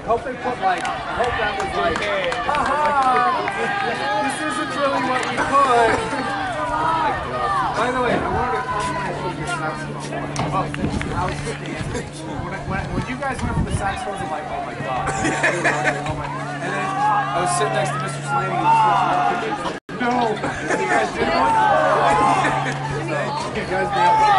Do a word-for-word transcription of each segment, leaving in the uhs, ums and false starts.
hope they put like, I hope that was like, haha, this isn't really what we put. By the way, I wanted to compliment your saxophone. Oh, I was thinking, when, I, when, when you guys went for the saxophones, I'm like, oh my god. Oh my, and then I was sitting next to Mister Slaney and he was like, no, you guys did one? So, you guys be able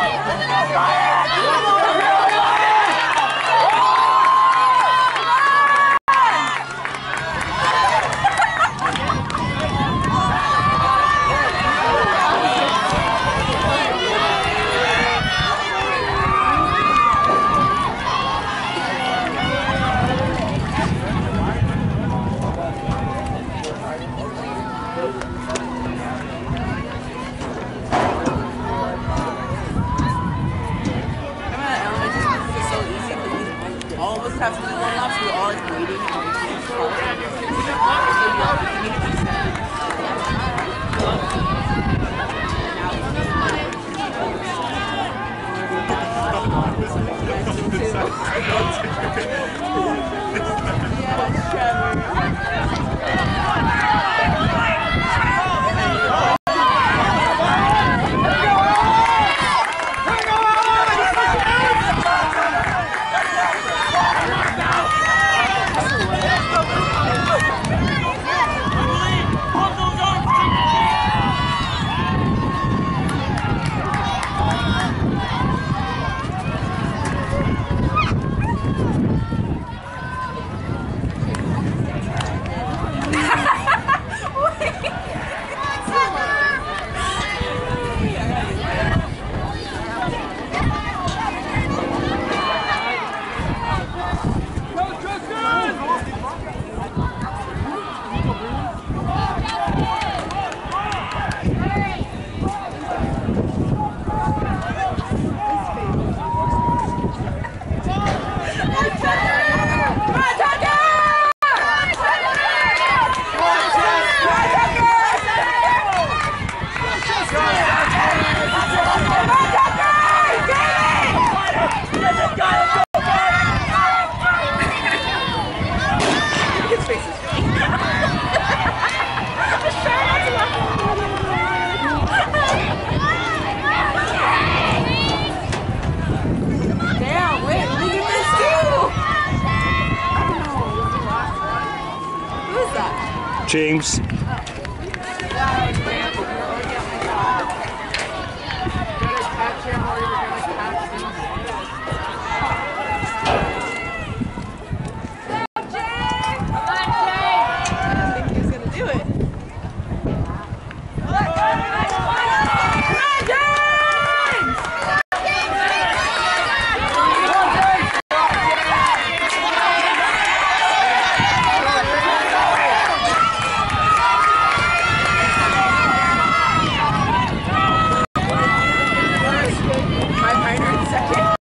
have to do one lap, so we're all like waiting and waiting for James.